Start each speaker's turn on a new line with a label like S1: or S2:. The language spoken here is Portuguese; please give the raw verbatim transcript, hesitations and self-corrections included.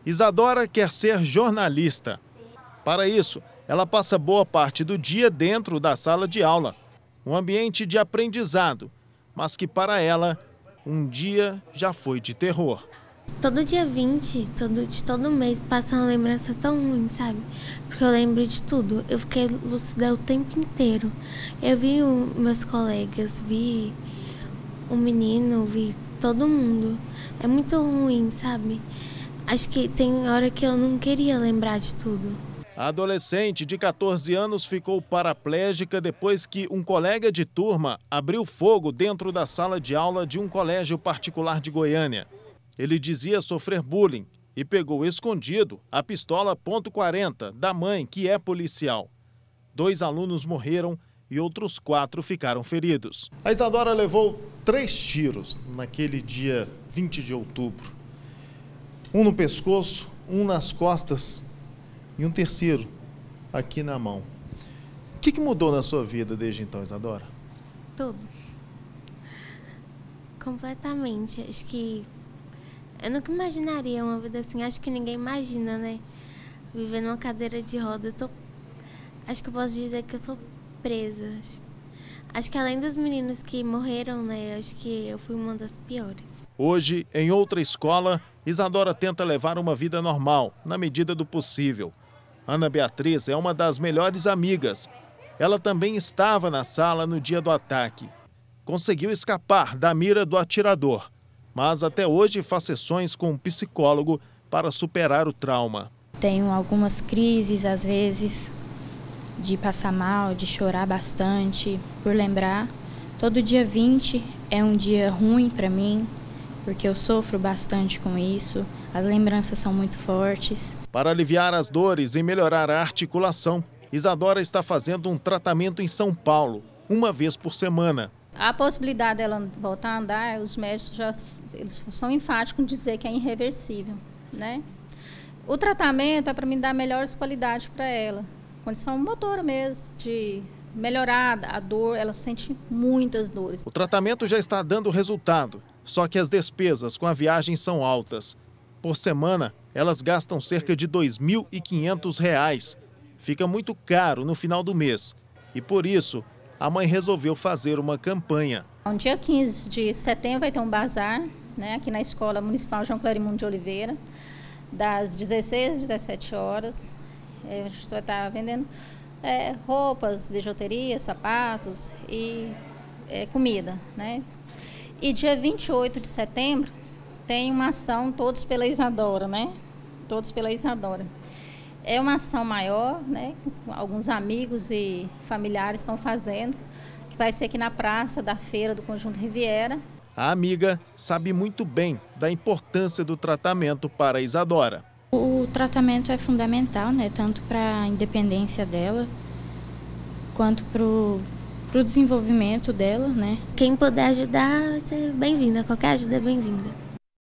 S1: Isadora quer ser jornalista. Para isso, ela passa boa parte do dia dentro da sala de aula, um ambiente de aprendizado, mas que para ela, um dia já foi de terror.
S2: Todo dia vinte, todo, de todo mês, passa uma lembrança tão ruim, sabe? Porque eu lembro de tudo. Eu fiquei lúcida o tempo inteiro. Eu vi o, meus colegas, vi o menino, vi todo mundo. É muito ruim, sabe? Acho que tem hora que eu não queria lembrar de tudo.
S1: A adolescente de quatorze anos ficou paraplégica depois que um colega de turma abriu fogo dentro da sala de aula de um colégio particular de Goiânia. Ele dizia sofrer bullying e pegou escondido a pistola ponto quarenta da mãe, que é policial. Dois alunos morreram e outros quatro ficaram feridos. A Isadora levou três tiros naquele dia vinte de outubro. Um no pescoço, um nas costas e um terceiro aqui na mão. O que, que mudou na sua vida desde então, Isadora?
S2: Tudo. Completamente. Acho que eu nunca imaginaria uma vida assim. Acho que ninguém imagina, né? Viver numa cadeira de roda. Eu tô... Acho que eu posso dizer que eu tô presa. Acho que além dos meninos que morreram, né? Acho que eu fui uma das piores.
S1: Hoje, em outra escola, Isadora tenta levar uma vida normal, na medida do possível. Ana Beatriz é uma das melhores amigas. Ela também estava na sala no dia do ataque. Conseguiu escapar da mira do atirador, mas até hoje faz sessões com um psicólogo para superar o trauma.
S3: Tenho algumas crises, às vezes, de passar mal, de chorar bastante, por lembrar. Todo dia vinte é um dia ruim para mim, porque eu sofro bastante com isso, as lembranças são muito fortes.
S1: Para aliviar as dores e melhorar a articulação, Isadora está fazendo um tratamento em São Paulo, uma vez por semana.
S4: A possibilidade dela voltar a andar, os médicos já eles são enfáticos em dizer que é irreversível, né? O tratamento é para mim dar melhores qualidades para ela, condição motora mesmo, de melhorar a dor, ela sente muitas dores.
S1: O tratamento já está dando resultado, só que as despesas com a viagem são altas. Por semana, elas gastam cerca de dois mil e quinhentos reais. Fica muito caro no final do mês e, por isso, a mãe resolveu fazer uma campanha.
S4: No dia quinze de setembro vai ter um bazar, né, aqui na Escola Municipal João Clarimundo de Oliveira, das dezesseis às dezessete horas. A gente vai estar vendendo é, roupas, bijuterias, sapatos e é, comida, né? E dia vinte e oito de setembro tem uma ação Todos pela Isadora, né? Todos pela Isadora. É uma ação maior, né? Alguns amigos e familiares estão fazendo, que vai ser aqui na praça da feira do Conjunto Riviera.
S1: A amiga sabe muito bem da importância do tratamento para a Isadora.
S3: O tratamento é fundamental, né? Tanto para a independência dela, quanto para o desenvolvimento dela, né?
S2: Quem puder ajudar, é bem-vinda. Qualquer ajuda é bem-vinda.